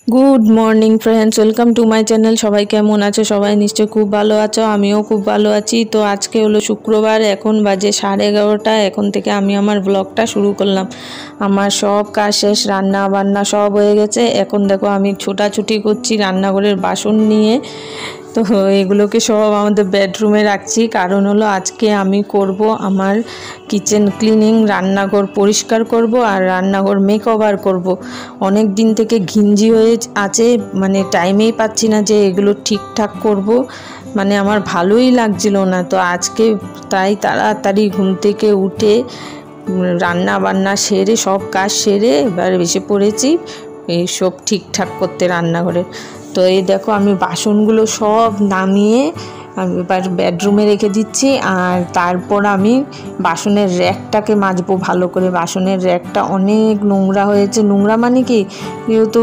Good morning friends, welcome to my channel. সবাই কেমন আছো? সবাই নিশ্চয়ই খুব ভালো আছো, আমিও খুব ভালো আছি। তো আজকে হলো শুক্রবার, এখন বাজে 11:30। এখন থেকে আমি আমার ব্লগটা শুরু করলাম। আমার সব কাজ শেষ, রান্না বান্না সব হয়ে গেছে। এখন দেখো আমি ছোটাছুটি করছি রান্নাঘরের বাসন নিয়ে। তো এগুলোকে সব আমাদের বেডরুমে রাখছি, কারণ হলো আজকে আমি করব আমার কিচেন ক্লিনিং, রান্নাঘর পরিষ্কার করব আর রান্নাঘর মেকওভার করব। অনেক দিন থেকে ঘিঞ্জি হয়ে আছে, মানে টাইমেই পাচ্ছি না যে এগুলো ঠিকঠাক করব, মানে আমার ভালোই লাগছিল না। তো আজকে তাই তাড়াতাড়ি ঘুম থেকে উঠে রান্না বান্না সেরে সব কাজ সেরে এবার এসে পড়েছি এই সব ঠিকঠাক করতে রান্নাঘরে। তো এই দেখো আমি বাসনগুলো সব নামিয়ে আমি এবার বেডরুমে রেখে দিচ্ছি, আর তারপর আমি বাসনের র্যাকটাকে মাজবো ভালো করে। বাসনের র্যাকটা অনেক নোংরা হয়েছে। নোংরা মানে কি, যেহেতু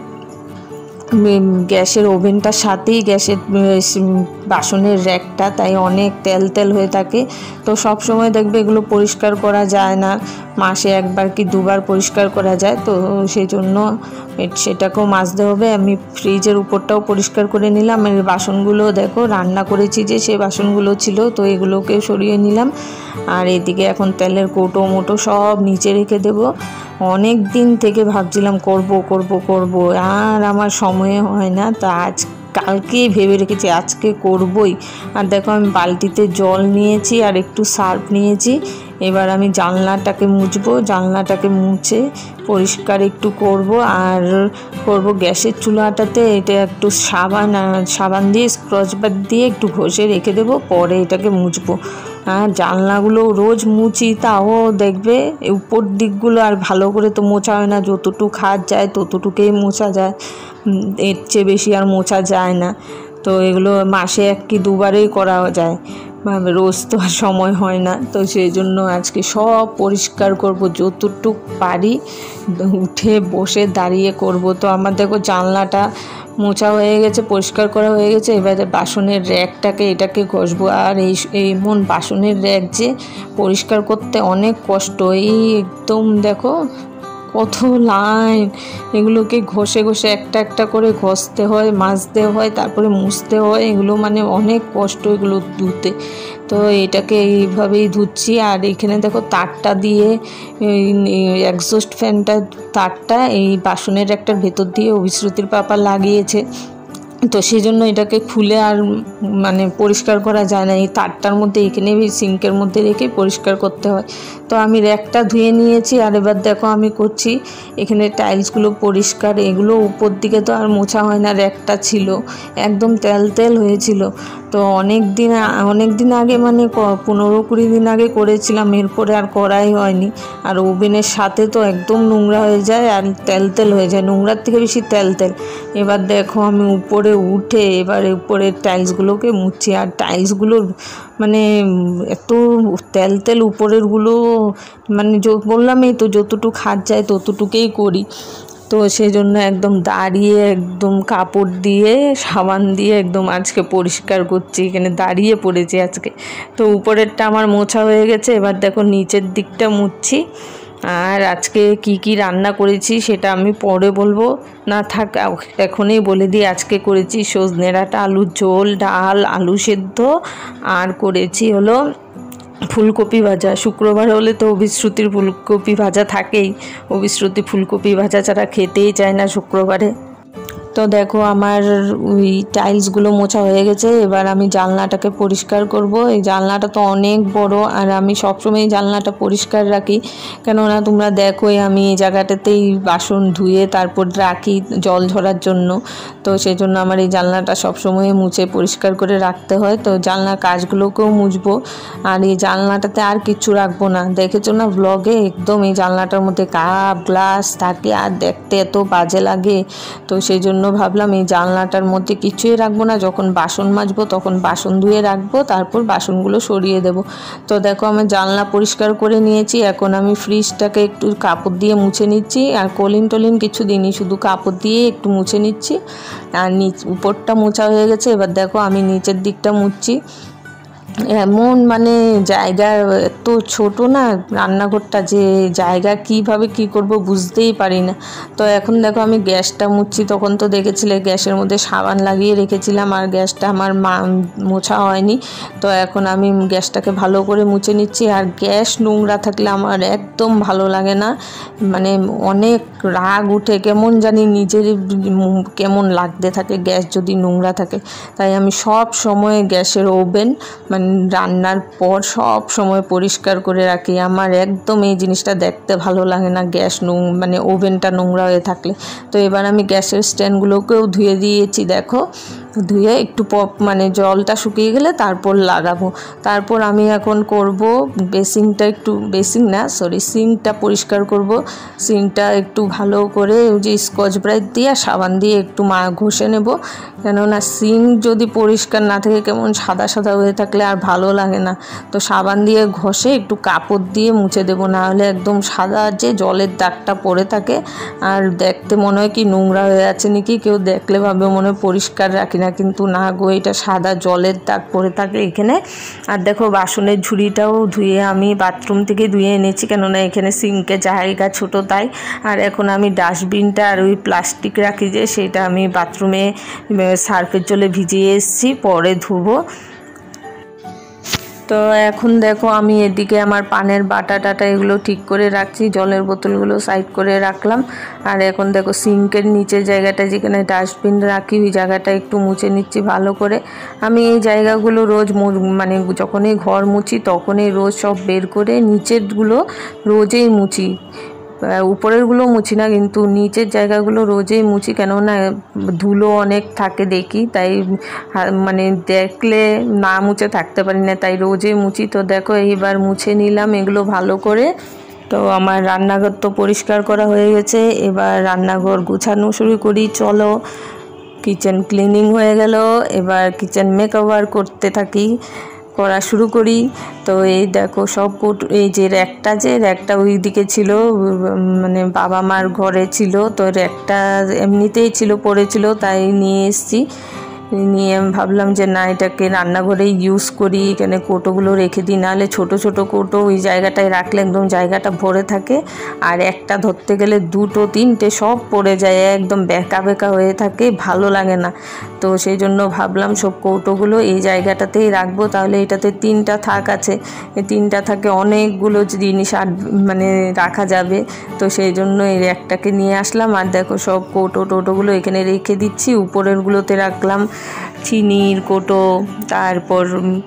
গ্যাসের ওভেনটার সাথেই গ্যাসের বাসনের র্যাকটা, তাই অনেক তেল তেল হয়ে থাকে। তো সব সময় দেখবে এগুলো পরিষ্কার করা যায় না, মাসে একবার কি দুবার পরিষ্কার করা যায়। তো সেই জন্য সেটাকেও মাজতে হবে। আমি ফ্রিজের উপরটাও পরিষ্কার করে নিলাম। এই বাসনগুলো দেখো রান্না করেছি যে সে বাসনগুলো ছিল, তো এগুলোকে সরিয়ে নিলাম। আর এদিকে এখন তেলের কৌটো মোটো সব নিচে রেখে দেবো। অনেক দিন থেকে ভাবছিলাম করব করব করব, আর আমার সময় হয় না। তা কালকেই ভেবে রেখেছি আজকে করবই। আর দেখো আমি বালতিতে জল নিয়েছি আর একটু সার্ফ নিয়েছি। এবার আমি জানলাটাকে মুছবো, জানলাটাকে মুছে পরিষ্কার একটু করব। আর করব গ্যাসের চুলাটাতে এটা একটু সাবান দিয়ে স্ক্রচবার দিয়ে একটু ঘষে রেখে দেবো, পরে এটাকে মুছবো। আর জানলাগুলো রোজ মুছি, তাও দেখবে উপর দিকগুলো আর ভালো করে তো মোছা হয় না। যতটুকু হাত যায় ততটুকুই মোছা যায়, এর চেয়ে বেশি আর মোছা যায় না। তো এগুলো মাসে এক কি দুবারেই করা যায়, রোজ তো আর সময় হয় না। তো সেই জন্য আজকে সব পরিষ্কার করব, যতটুক পারি উঠে বসে দাঁড়িয়ে করব। তো আমার দেখো জানলাটা মোছা হয়ে গেছে, পরিষ্কার করা হয়ে গেছে। এবারে বাসনের র্যাকটাকে এটাকে ঘষবো। আর এই বাসনের র্যাক যে পরিষ্কার করতে অনেক কষ্ট। এই একদম দেখো কত লাইন, এগুলোকে ঘষে ঘষে একটা একটা করে ঘষতে হয়, মাজতে হয়, তারপরে মুছতে হয়। এগুলো মানে অনেক কষ্ট এগুলো ধুতে। তো এটাকে এইভাবেই ধুচ্ছি। আর এখানে দেখো তারটা দিয়ে এক্সস্ট ফ্যানটা তারটা এই বাসনের একটার ভেতর দিয়ে অভিশ্রুতির পাপা লাগিয়েছে। তো সেই জন্য এটাকে খুলে আর মানে পরিষ্কার করা যায় না। এই তারটার মধ্যে এখানে সিঙ্কের মধ্যে রেখে পরিষ্কার করতে হয়। তো আমি র্যাকটা ধুয়ে নিয়েছি। আর এবার দেখো আমি করছি এখানে টাইলসগুলো পরিষ্কার। এগুলো উপর দিকে তো আর মোছা হয় না, র্যাকটা ছিল একদম তেল তেল হয়েছিল। তো অনেক দিন আগে, মানে 15-20 দিন আগে করেছিলাম, এরপরে আর করাই হয়নি। আর ওভেনের সাথে তো একদম নোংরা হয়ে যায় আর তেল তেল হয়ে যায়, নোংরার থেকে বেশি তেল তেল। এবার দেখো আমি উপরে উঠে এবার উপরের টাইলসগুলোকে মুছছি। আর টাইলসগুলোর মানে এত তেল তেল উপরেরগুলো, মানে বললামই তো যতটুকু হাত যায় ততটুকুই করি। তো সেই জন্য একদম দাঁড়িয়ে একদম কাপড় দিয়ে সাবান দিয়ে একদম আজকে পরিষ্কার করছি, এখানে দাঁড়িয়ে পড়েছি আজকে। তো উপরেরটা আমার মোছা হয়ে গেছে, এবার দেখো নিচের দিকটা মুছছি। আর আজকে কি কি রান্না করেছি সেটা আমি পরে বলবো, না থাক এখনই বলে দিই। আজকে করেছি সজনে ডাঁটা আলুর ঝোল, ডাল, আলু সেদ্ধ, আর করেছি হলো ফুলকপি ভাজা। শুক্রবার হলে তো অভিশ্রুতির ফুলকপি ভাজা থাকেই, অভিশ্রুতি ফুলকপি ভাজা ছাড়া খেতেই চায় না শুক্রবারে। তো দেখো আমার ওই টাইলসগুলো মোছা হয়ে গেছে। এবার আমি জানলাটাকে পরিষ্কার করব। এই জানলাটা তো অনেক বড়, আর আমি সবসময় জানলাটা পরিষ্কার রাখি, কেননা তোমরা দেখোই আমি এই জায়গাটাতেই বাসন ধুয়ে তারপর রাখি জল ঝরার জন্য। তো সেই জন্য আমার এই জানলাটা সবসময় মুছে পরিষ্কার করে রাখতে হয়। তো জানলার কাজগুলোকেও মুছবো। আর এই জানলাটাতে আর কিচ্ছু রাখবো না, দেখেছো না ব্লগে, একদম এই জানলাটার মধ্যে কাপ গ্লাস থাকে আর দেখতে এত বাজে লাগে। তো সেই জন্য ভাবলাম এই জানলাটার মধ্যে কিছুই রাখবো না, যখন বাসন মাজবো তখন বাসন ধুয়ে রাখবো, তারপর বাসনগুলো সরিয়ে দেব। তো দেখো আমার জানলা পরিষ্কার করে নিয়েছি। এখন আমি ফ্রিজটাকে একটু কাপড় দিয়ে মুছে নিচ্ছি, আর কলিন টলিন কিছু দিনই, শুধু কাপড় দিয়ে একটু মুছে নিচ্ছি। আর উপরটা মোছা হয়ে গেছে। এবার দেখো আমি নিচের দিকটা মুছছি। এমন মানে জায়গা এত ছোট না রান্নাঘরটা, যে জায়গা কিভাবে কি করব বুঝতেই পারি না। তো এখন দেখো আমি গ্যাসটা মুছছি, তখন তো দেখেছিলে গ্যাসের মধ্যে সাবান লাগিয়ে রেখেছিলাম আর গ্যাসটা আমার মোছা হয়নি। তো এখন আমি গ্যাসটাকে ভালো করে মুছে নিচ্ছি। আর গ্যাস নোংরা থাকলে আমার একদম ভালো লাগে না, মানে অনেক রাগ উঠে, কেমন জানি নিজের কেমন লাগতে থাকে গ্যাস যদি নোংরা থাকে। তাই আমি সব সময় গ্যাসের ওভেন মানে রান্নার পর সব সময় পরিষ্কার করে রাখি। আমার একদম এই জিনিসটা দেখতে ভালো লাগে না, গ্যাস মানে ওভেনটা নোংরা হয়ে থাকলে। তো এবার আমি গ্যাসের স্ট্যান্ডগুলোকেও ধুয়ে দিয়েছি, দেখো ধুয়ে একটু মানে জলটা শুকিয়ে গেলে তারপর লাগাবো। তারপর আমি এখন করব সিঙ্কটা পরিষ্কার করব। সিঙ্কটা একটু ভালো করে ওই যে স্কচ ব্রাইট দিয়ে সাবান দিয়ে একটু ঘষে নেব, কেননা সিঙ্ক যদি পরিষ্কার না থাকে কেমন সাদা সাদা হয়ে থাকলে আর ভালো লাগে না। তো সাবান দিয়ে ঘষে একটু কাপড় দিয়ে মুছে দেবো, নাহলে একদম সাদা যে জলের দাগটা পড়ে থাকে আর দেখতে মনে হয় কি নোংরা হয়ে আছে নাকি, কেউ দেখলে ভাবে মনে হয় পরিষ্কার রাখি না, কিন্তু না গো, এটা সাদা জলের দাগ পড়ে থাকে এখানে। আর দেখো বাসনের ঝুড়িটাও ধুয়ে আমি বাথরুম থেকে ধুয়ে এনেছি, কেননা এখানে সিঙ্কে জায়গা ছোট তাই। আর এখন আমি ডাস্টবিনটা আর ওই প্লাস্টিক রাখি যে, সেটা আমি বাথরুমে সার্ফের জলে ভিজিয়ে এসেছি, পরে ধুবো। তো এখন দেখো আমি এদিকে আমার পানের বাটা এগুলো ঠিক করে রাখছি, জলের বোতলগুলো সাইড করে রাখলাম। আর এখন দেখো সিঙ্কের নিচের জায়গাটা যেখানে ডাস্টবিন রাখি ওই জায়গাটা একটু মুছে নিচ্ছি ভালো করে। আমি এই জায়গাগুলো রোজ মানে যখনই ঘর মুছি তখনই রোজ সব বের করে নিচেরগুলো রোজেই মুছি, উপরেরগুলো মুছি না, কিন্তু নিচের জায়গাগুলো রোজেই মুছি, কেননা ধুলো অনেক থাকে দেখি, তাই মানে দেখলে না মুছে থাকতে পারি না, তাই রোজেই মুছি। তো দেখো এইবার মুছে নিলাম এগুলো ভালো করে। তো আমার রান্নাঘর তো পরিষ্কার করা হয়ে গেছে, এবার রান্নাঘর গুছানো শুরু করি, চলো। কিচেন ক্লিনিং হয়ে গেল, এবার কিচেন মেকওভার করতে করা শুরু করি। তো এই দেখো সব এই যে র্যাকটা ওই দিকে ছিল, মানে বাবা মার ঘরে ছিল, তো র্যাকটা এমনিতেই ছিল পড়েছিল, তাই নিয়ে এসেছি। নিয়ে আমি ভাবলাম যে না, এটাকে রান্নাঘরেই ইউজ করি, এখানে কৌটোগুলো রেখে দিই, নাহলে ছোট ছোট কৌটো ওই জায়গাটায় রাখলে একদম জায়গাটা ভরে থাকে, আর একটা ধরতে গেলে দুটো তিনটে সব পড়ে যায়, একদম বেঁকা হয়ে থাকে, ভালো লাগে না। তো সেই জন্য ভাবলাম সব কৌটোগুলো এই জায়গাটাতেই রাখবো, তাহলে এটাতে 3টা থাক আছে, এই 3টা থাকে অনেকগুলো জিনিস মানে রাখা যাবে। তো সেই জন্য এই একটাকে নিয়ে আসলাম। আর দেখো সব টোটোগুলো এখানে রেখে দিচ্ছি, উপরেরগুলোতে রাখলাম চিনির কৌটো, তারপর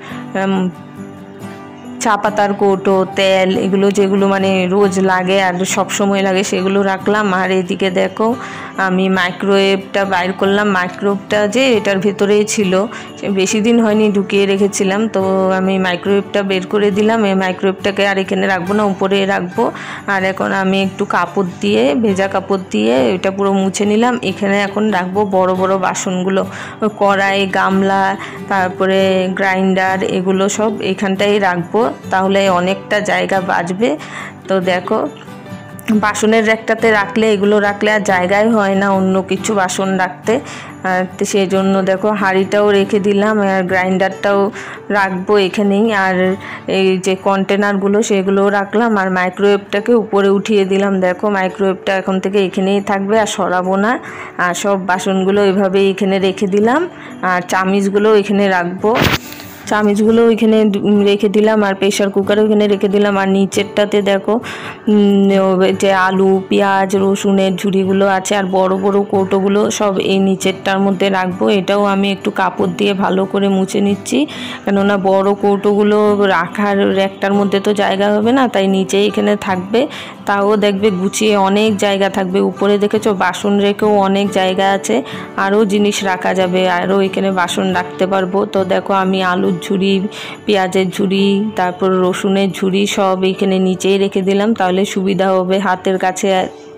চা পাতার কৌটো, তেল, এগুলো যেগুলো মানে রোজ লাগে আর সব সময় লাগে সেগুলো রাখলাম। আর এদিকে দেখো আমি মাইক্রোওয়েভটা বাইর করলাম, মাইক্রোওয়েভটা যে এটার ভেতরেই ছিল, বেশি দিন হয়নি ঢুকিয়ে রেখেছিলাম, তো আমি মাইক্রোওয়েভটা বের করে দিলাম। এই মাইক্রোওয়েভটাকে আর এখানে রাখবো না, উপরে রাখবো। আর এখন আমি একটু কাপড় দিয়ে, ভেজা কাপড় দিয়ে এটা পুরো মুছে নিলাম। এখানে এখন রাখবো বড় বড় বাসনগুলো, কড়াই, গামলা, তারপরে গ্রাইন্ডার, এগুলো সব এখানটাই রাখবো, তাহলে অনেকটা জায়গা বাঁচবে। তো দেখো বাসনের র্যাকটাতে রাখলে, এগুলো রাখলে আর জায়গায় হয় না অন্য কিছু বাসন রাখতে, তো সেই জন্য দেখো হাঁড়িটাও রেখে দিলাম, আর গ্রাইন্ডারটাও রাখবো এখানেই, আর এই যে কন্টেনারগুলো সেগুলোও রাখলাম, আর মাইক্রোওয়েভটাকে উপরে উঠিয়ে দিলাম। দেখো মাইক্রোওয়েভটা এখন থেকে এখানেই থাকবে, আর সরাবো না। আর সব বাসনগুলো এভাবেই এখানে রেখে দিলাম, আর চামিচগুলো এখানে রাখবো, চামিচগুলো ওইখানে রেখে দিলাম, আর প্রেশার কুকারও ওইখানে রেখে দিলাম। আর নিচেরটাতে দেখো যে আলু, পেঁয়াজ, রসুনের ঝুড়িগুলো আছে, আর বড় বড় কৌটোগুলো সব এই নিচেরটার মধ্যে রাখবো। এটাও আমি একটু কাপড় দিয়ে ভালো করে মুছে নিচ্ছি, কেননা বড় কৌটোগুলো রাখার র্যাকটার মধ্যে তো জায়গা হবে না, তাই নিচেই এখানে থাকবে, তাও দেখবে গুছিয়ে অনেক জায়গা থাকবে। উপরে দেখেছো বাসন রেখেও অনেক জায়গা আছে, আরও জিনিস রাখা যাবে, আরও এখানে বাসন রাখতে পারবো। তো দেখো আমি আলুর ঝুড়ি, পেঁয়াজের ঝুড়ি, তারপর রসুনের ঝুড়ি সব এইখানে নিচেই রেখে দিলাম, তাহলে সুবিধা হবে, হাতের কাছে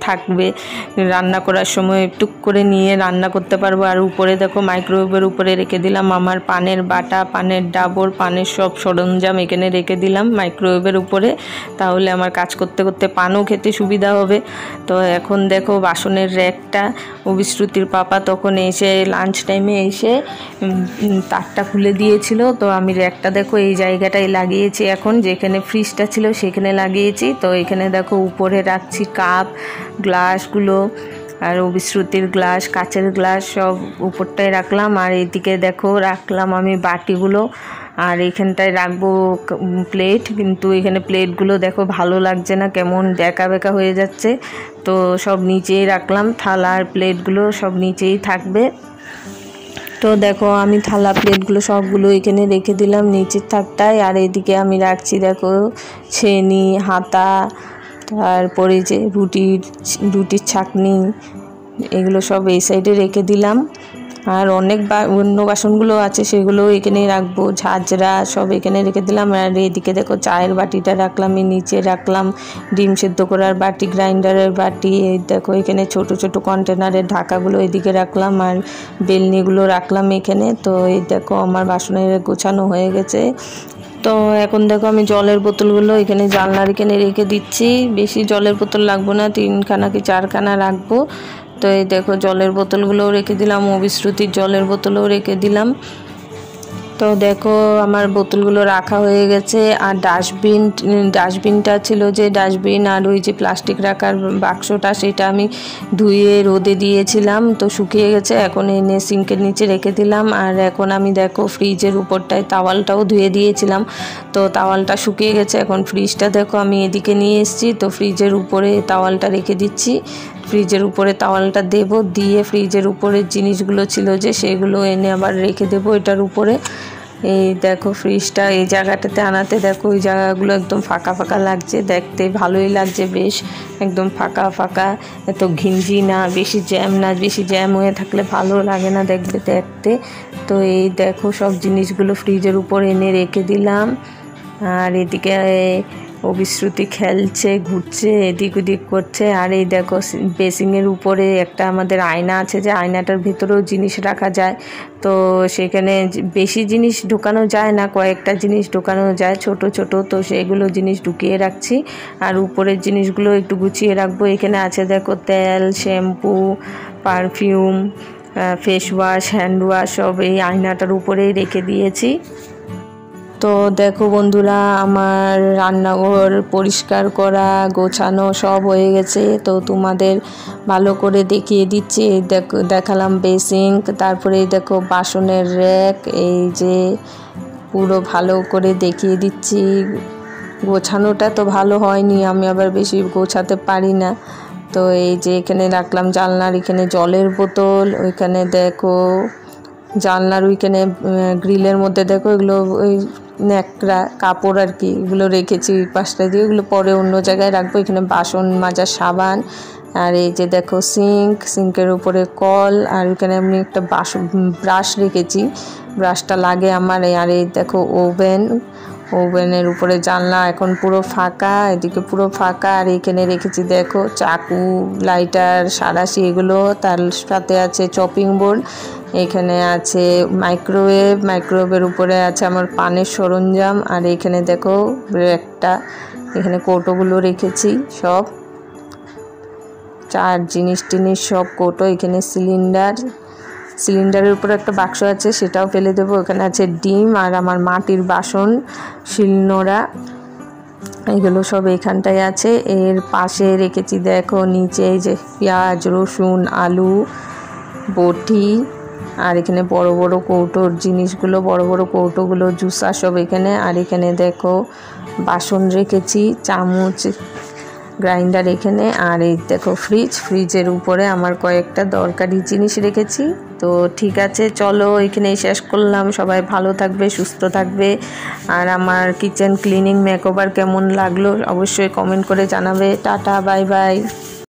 থাকবে, রান্না করার সময় টুক করে নিয়ে রান্না করতে পারবো। আর উপরে দেখো মাইক্রোওয়েভের উপরে রেখে দিলাম আমার পানের বাটা, পানের ডাবর, পানের সব সরঞ্জাম এখানে রেখে দিলাম মাইক্রোওয়েভের উপরে, তাহলে আমার কাজ করতে করতে পানও খেতে সুবিধা হবে। তো এখন দেখো বাসনের র্যাকটা অবিশ্রুতির পাপা তখন এসে লাঞ্চ টাইমে এসে তারটা খুলে দিয়েছিল, তো আমি র্যাকটা দেখো এই জায়গাটায় লাগিয়েছি, এখন যেখানে ফ্রিজটা ছিল সেখানে লাগিয়েছি। তো এখানে দেখো উপরে রাখছি কাপ গ্লাসগুলো, আর অবিশ্রুতির গ্লাস, কাচের গ্লাস সব উপরটায় রাখলাম। আর এইদিকে দেখো রাখলাম আমি বাটিগুলো, আর এখানটায় রাখবো প্লেট, কিন্তু এখানে প্লেটগুলো দেখো ভালো লাগছে না, কেমন বেঁকা বেঁকা হয়ে যাচ্ছে। তো সব নিচেই রাখলাম, থালা আর প্লেটগুলো সব নিচেই থাকবে। তো দেখো আমি থালা প্লেটগুলো সবগুলো এখানে রেখে দিলাম নিচের থাকটায়। আর এদিকে আমি রাখছি দেখো ছেনি, হাতা, তারপরে যে রুটির ছাঁকনি, এগুলো সব এই সাইডে রেখে দিলাম। আর অনেক অন্য বাসনগুলো আছে সেগুলো এখানেই রাখবো, ঝাঁঝরা সব এখানে রেখে দিলাম। আর এদিকে দেখো চায়ের বাটিটা রাখলাম, এই নিচে রাখলাম ডিম সেদ্ধ করার বাটি, গ্রাইন্ডারের বাটি, এই দেখো এখানে ছোট ছোট কন্টেনারের ঢাকাগুলো এদিকে রাখলাম, আর বেলনিগুলো রাখলাম এখানে। তো এই দেখো আমার বাসনের গোছানো হয়ে গেছে। তো এখন দেখো আমি জলের বোতলগুলো এখানে জানলার এখানে রেখে দিচ্ছি, বেশি জলের বোতল লাগবো না, 3খানা কি 4খানা রাখবো। তো এই দেখো জলের বোতলগুলোও রেখে দিলাম, অবিশ্রুতির জলের বোতলও রেখে দিলাম। তো দেখো আমার বোতলগুলো রাখা হয়ে গেছে। আর ডাস্টবিনটা ছিল যে ডাস্টবিন, আর ওই যে প্লাস্টিক রাখার বাক্সটা, সেটা আমি ধুয়ে রোদে দিয়েছিলাম, তো শুকিয়ে গেছে, এখন এনে সিঙ্কের নিচে রেখে দিলাম। আর এখন আমি দেখো ফ্রিজের উপরটায় তাওয়ালটাও ধুয়ে দিয়েছিলাম, তো তাওয়ালটা শুকিয়ে গেছে। এখন ফ্রিজটা দেখো আমি এদিকে নিয়ে এসেছি, তো ফ্রিজের উপরে তাওয়ালটা রেখে দিচ্ছি, ফ্রিজের উপরে তাওয়ালটা দেব, দিয়ে ফ্রিজের উপরে জিনিসগুলো ছিল যে সেগুলো এনে আবার রেখে দেবো এটার উপরে। এই দেখো ফ্রিজটা এই জায়গাটাতে আনাতে দেখো ওই জায়গাগুলো একদম ফাঁকা ফাঁকা লাগছে, দেখতে ভালোই লাগছে বেশ, একদম ফাঁকা ফাঁকা, এত ঘিঞ্জি না, বেশি জ্যাম না, বেশি জ্যাম হয়ে থাকলে ভালো লাগে না দেখতে। তো এই দেখো সব জিনিসগুলো ফ্রিজের উপর এনে রেখে দিলাম। আর এদিকে অবিশ্রুতি খেলছে, ঘুরছে, এদিক ওদিক করছে। আর এই দেখো বেসিংয়ের উপরে একটা আমাদের আয়না আছে, যে আয়নাটার ভেতরেও জিনিস রাখা যায়, তো সেখানে বেশি জিনিস ঢোকানো যায় না, কয়েকটা জিনিস ঢোকানো যায় ছোট ছোট, তো সেগুলো জিনিস ঢুকিয়ে রাখছি। আর উপরের জিনিসগুলো একটু গুছিয়ে রাখবো। এখানে আছে দেখো তেল, shampoo, perfume, face wash, hand wash সব এই আয়নাটার উপরেই রেখে দিয়েছি। তো দেখো বন্ধুরা আমার রান্নাঘর পরিষ্কার করা গোছানো সব হয়ে গেছে, তো তোমাদের ভালো করে দেখিয়ে দিচ্ছি। দেখালাম বেসিং, তারপরে দেখো বাসনের র্যাক, এই যে পুরো ভালো করে দেখিয়ে দিচ্ছি। গোছানোটা তো ভালো হয়নি, আমি আবার বেশি গোছাতে পারি না। তো এই যে এখানে রাখলাম জানলার এখানে জলের বোতল, ওইখানে দেখো জানলার ওইখানে গ্রিলের মধ্যে দেখো এগুলো ওই ন্যাকড়া কাপড় আর কি, এগুলো রেখেছি পাশটা দিয়ে, এগুলো পরে অন্য জায়গায় রাখবো। এখানে বাসন মাজার সাবান, আর এই যে দেখো সিঙ্কের উপরে কল, আর এখানে আমি একটা ব্রাশ রেখেছি, ব্রাশটা লাগে আমার। আর এই দেখো ওভেনের উপরে জানলা এখন পুরো ফাঁকা, এদিকে পুরো ফাঁকা। আর এখানে রেখেছি দেখো চাকু, লাইটার, সাঁড়াশি এগুলো, তার সাথে আছে চপিং বোর্ড, এখানে আছে মাইক্রোওয়েভের উপরে আছে আমার পানের সরঞ্জাম। আর এখানে দেখো একটা এখানে কৌটোগুলো রেখেছি সব, চার জিনিস সব কৌটো। এখানে সিলিন্ডারের উপরে একটা বাক্স আছে, সেটাও ফেলে দেবো। এখানে আছে ডিম, আর আমার মাটির বাসন, শিলনোড়া, এগুলো সব এখানটায় আছে। এর পাশে রেখেছি দেখো নিচে এই যে পেঁয়াজ, রসুন, আলু, বটি, আর এখানে বড় বড় কৌটোর জিনিসগুলো, বড় বড় কৌটোগুলো জুসা সব এখানে। আর এখানে দেখো বাসন রেখেছি, চামচ, গ্রাইন্ডার এখানে। আর এই দেখো ফ্রিজের উপরে আমার কয়েকটা দরকারি জিনিস রেখেছি। তো ঠিক আছে, চলো এখানেই শেষ করলাম। সবাই ভালো থাকবে, সুস্থ থাকবে। আর আমার কিচেন ক্লিনিং মেকওভার কেমন লাগলো অবশ্যই কমেন্ট করে জানাবে। Tata, bye by.